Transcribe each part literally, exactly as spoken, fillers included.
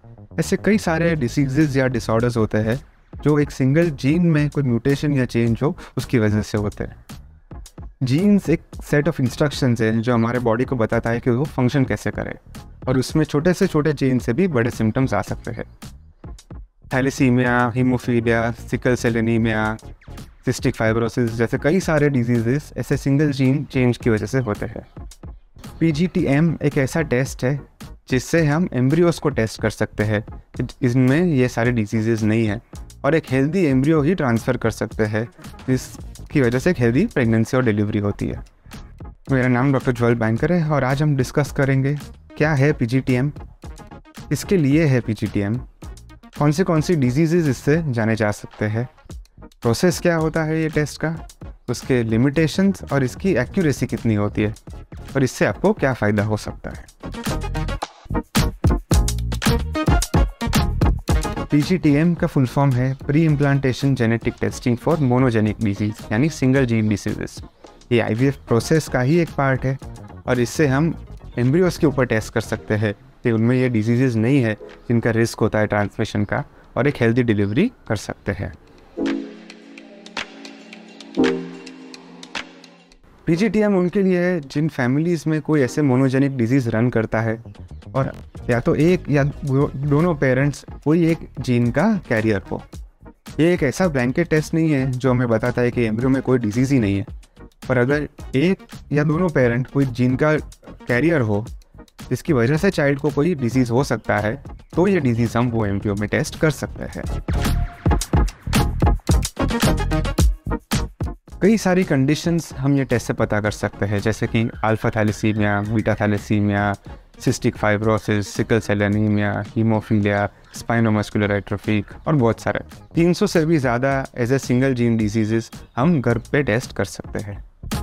ऐसे कई सारे डिसीजेज या डिसऑर्डर्स होते हैं जो एक सिंगल जीन में कोई म्यूटेशन या चेंज हो उसकी वजह से होते हैं। जीन्स एक सेट ऑफ इंस्ट्रक्शंस है जो हमारे बॉडी को बताता है कि वो फंक्शन कैसे करे, और उसमें छोटे से छोटे चेंज से भी बड़े सिम्टम्स आ सकते हैं। Thalassaemia, haemophilia, sickle cell anaemia, cystic fibrosis जैसे कई सारे डिजीजेस ऐसे सिंगल जीन चेंज की वजह से होते हैं। पी जी टी एम एक ऐसा टेस्ट है जिससे हम एम्ब्रियोस को टेस्ट कर सकते हैं कि इनमें ये सारे डिजीजेस नहीं हैं, और एक हेल्दी एम्ब्रियो ही ट्रांसफ़र कर सकते हैं, जिसकी वजह से एक हेल्दी प्रेगनेंसी और डिलीवरी होती है। मेरा नाम डॉक्टर ज्वेल बैंकर है और आज हम डिस्कस करेंगे क्या है पी जी टी एम, इसके लिए है पी जी टी एम, कौन से कौन सी डिजीज़ेज इससे जाने जा सकते हैं, प्रोसेस क्या होता है ये टेस्ट का, उसके लिमिटेशंस और इसकी एक्यूरेसी कितनी होती है, और इससे आपको क्या फ़ायदा हो सकता है। पी जी टी एम का फुल फॉर्म है pre implantation genetic testing for monogenic disease यानी सिंगल जीन डिसीजेस। ये आई वी एफ प्रोसेस का ही एक पार्ट है और इससे हम एम्ब्रियोस के ऊपर टेस्ट कर सकते हैं कि उनमें ये डिजीज़ नहीं है जिनका रिस्क होता है ट्रांसमिशन का, और एक हेल्दी डिलीवरी कर सकते हैं। पी जी टी एम उनके लिए है जिन फैमिलीज़ में कोई ऐसे मोनोजेनिक डिजीज़ रन करता है और या तो एक या दोनों पेरेंट्स कोई एक जीन का कैरियर हो। ये एक ऐसा ब्लैंकेट टेस्ट नहीं है जो हमें बताता है कि एम्ब्रियो में कोई डिजीज़ ही नहीं है, पर अगर एक या दोनों पेरेंट कोई जीन का कैरियर हो जिसकी वजह से चाइल्ड को कोई डिजीज़ हो सकता है, तो ये डिजीज़ हम वो एम्ब्रियो में टेस्ट कर सकते हैं। कई सारी कंडीशंस हम ये टेस्ट से पता कर सकते हैं, जैसे कि alpha thalassaemia, beta thalassaemia, cystic fibrosis, sickle cell anaemia, haemophilia, spinomuscular atrophy और बहुत सारे तीन सौ से भी ज़्यादा as a single gene diseases हम घर पे टेस्ट कर सकते हैं।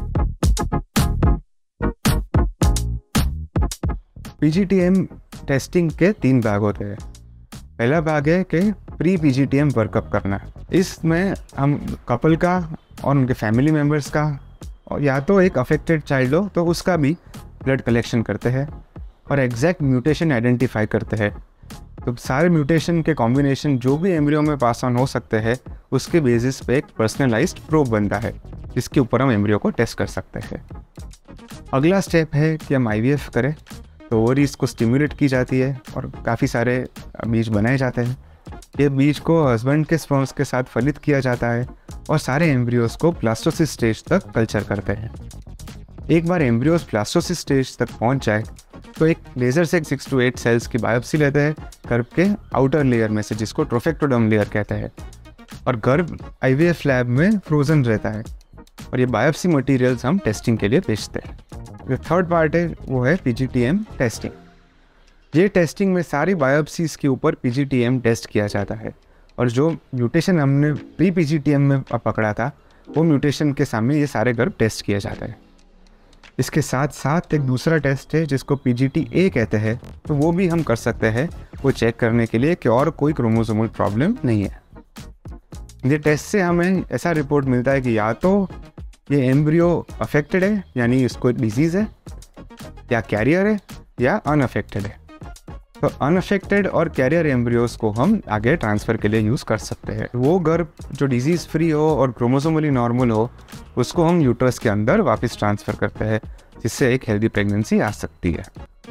P G T M testing के तीन भाग होते हैं। पहला भाग है कि pre P G T M workup करना। इसमें हम कपल का और उनके फैमिली मेम्बर्स का, और या तो एक अफेक्टेड चाइल्ड हो तो उसका भी ब्लड कलेक्शन करते हैं और एग्जैक्ट म्यूटेशन आइडेंटिफाई करते हैं। तो सारे म्यूटेशन के कॉम्बिनेशन जो भी एम्ब्रियो में पास ऑन हो सकते हैं उसके बेसिस पे एक पर्सनलाइज्ड प्रोब बनता है जिसके ऊपर हम एम्ब्रियो को टेस्ट कर सकते हैं। अगला स्टेप है कि हम आई वी एफ करें, तो ओवरीज को स्टिमुलेट की जाती है और काफ़ी सारे बीज बनाए जाते हैं। ये बीज को हस्बैंड के स्पर्म्स के साथ फलित किया जाता है और सारे एम्ब्रियोज को ब्लास्टोसिस स्टेज तक कल्चर करते हैं। एक बार एम्ब्रियोज ब्लास्टोसिस स्टेज तक पहुंच जाए तो एक लेज़र से सिक्स टू एट सेल्स की बायोप्सी लेते हैं गर्भ के आउटर लेयर में से, जिसको ट्रोफेक्टोडर्म लेयर कहते हैं, और गर्भ आई वी एफ लैब में फ्रोजन रहता है और ये बायोप्सी मटेरियल्स हम टेस्टिंग के लिए भेजते हैं। जो थर्ड पार्ट है वो है P G T M testing. ये टेस्टिंग में सारी बायोप्सीज़ के ऊपर P G T M test किया जाता है और जो म्यूटेशन हमने pre P G T M में पकड़ा था वो म्यूटेशन के सामने ये सारे गर्भ टेस्ट किया जाता है। इसके साथ साथ एक दूसरा टेस्ट है जिसको पी जी टी ए कहते हैं, तो वो भी हम कर सकते हैं वो चेक करने के लिए कि और कोई क्रोमोसोमल प्रॉब्लम नहीं है। ये टेस्ट से हमें ऐसा रिपोर्ट मिलता है कि या तो ये एम्ब्रियो अफेक्टेड है यानी इसको डिजीज़ है, या कैरियर है, या अनअफेक्टेड है। तो अनअफेक्टेड और कैरियर एम्ब्रियोज को हम आगे ट्रांसफ़र के लिए यूज़ कर सकते हैं। वो गर्भ जो डिजीज़ फ्री हो और क्रोमोसोमली नॉर्मल हो उसको हम यूट्रस के अंदर वापस ट्रांसफ़र करते हैं, जिससे एक हेल्दी प्रेगनेंसी आ सकती है।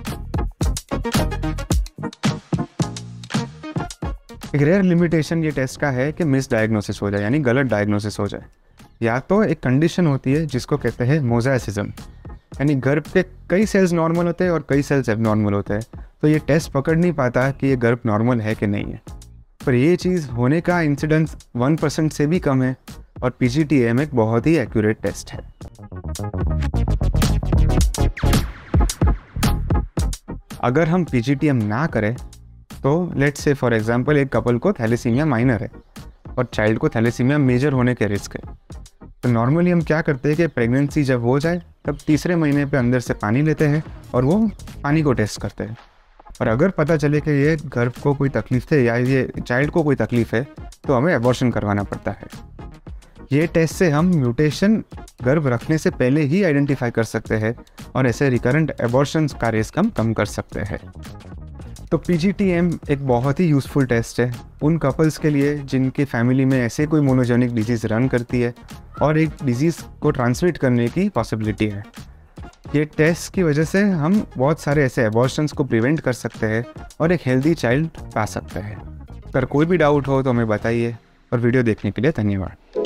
एक रेयर लिमिटेशन ये टेस्ट का है कि मिस डायग्नोसिस हो जाए यानी गलत डायग्नोसिस हो जाए, या तो एक कंडीशन होती है जिसको कहते हैं मोज़ाइसिज्म, यानी गर्भ के कई सेल्स नॉर्मल होते हैं और कई सेल्स एबनॉर्मल होते हैं, तो ये टेस्ट पकड़ नहीं पाता कि ये गर्भ नॉर्मल है कि नहीं है। पर ये चीज़ होने का इंसिडेंस वन परसेंट से भी कम है और पी जी टी एम एक बहुत ही एक्यूरेट टेस्ट है। अगर हम पी जी टी एम ना करें तो लेट्स से फॉर एग्जांपल एक कपल को थैलेसीमिया माइनर है और चाइल्ड को थैलेसीमिया मेजर होने के रिस्क है, तो नॉर्मली हम क्या करते हैं कि प्रेगनेंसी जब हो जाए तब तीसरे महीने पे अंदर से पानी लेते हैं और वो पानी को टेस्ट करते हैं, और अगर पता चले कि ये गर्भ को कोई तकलीफ है या ये चाइल्ड को कोई तकलीफ है तो हमें एबॉर्शन करवाना पड़ता है। ये टेस्ट से हम म्यूटेशन गर्भ रखने से पहले ही आइडेंटिफाई कर सकते हैं और ऐसे रिकरेंट एबॉर्शंस का रिस्क हम कम कर सकते हैं। तो पी जी टी एम एक बहुत ही यूज़फुल टेस्ट है उन कपल्स के लिए जिनके फैमिली में ऐसे कोई मोनोजेनिक डिजीज़ रन करती है और एक डिजीज़ को ट्रांसमिट करने की पॉसिबिलिटी है। ये टेस्ट की वजह से हम बहुत सारे ऐसे एबॉर्शंस को प्रिवेंट कर सकते हैं और एक हेल्दी चाइल्ड पा सकते हैं। अगर कोई भी डाउट हो तो हमें बताइए और वीडियो देखने के लिए धन्यवाद।